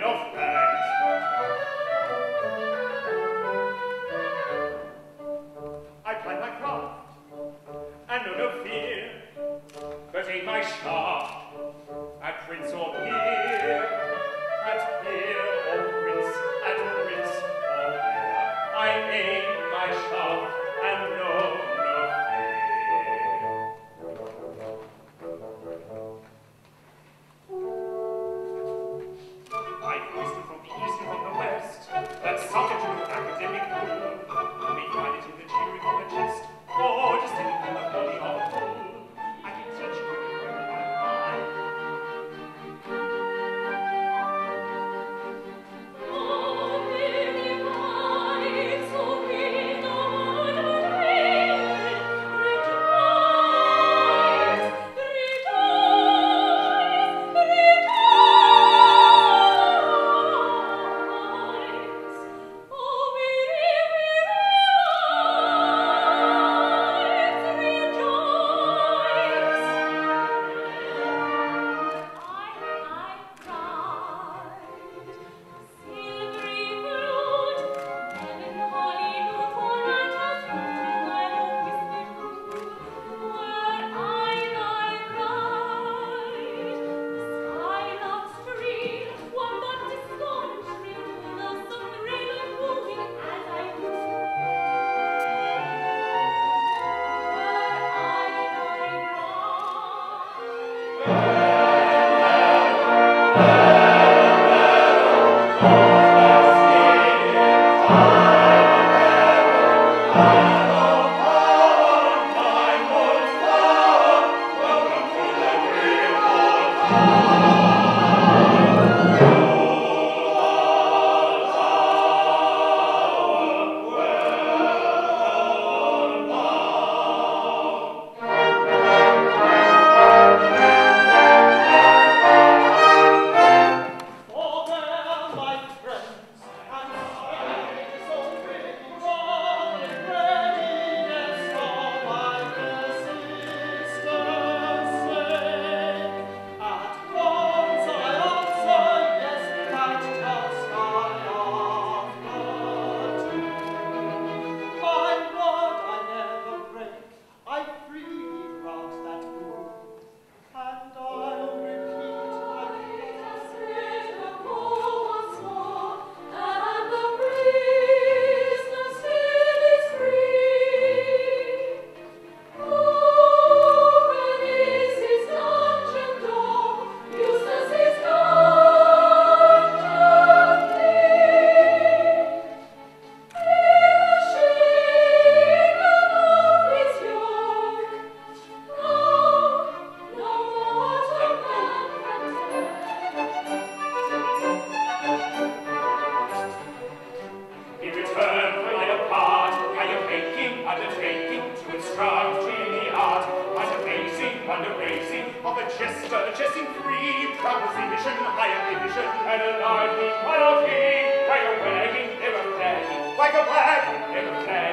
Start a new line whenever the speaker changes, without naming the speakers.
men of rank. I plan my craft, and know no fear, but aim my shaft at prince or peer, at peer or prince, at prince or peer. I aim my shaft and know no fear. I've wisdom from the east and from the west, that's subject to academic rule. You may find it in the cheering of a jest, or just in the folly of a fool. I can teach you a word by mind. Like a wagon, never flagging,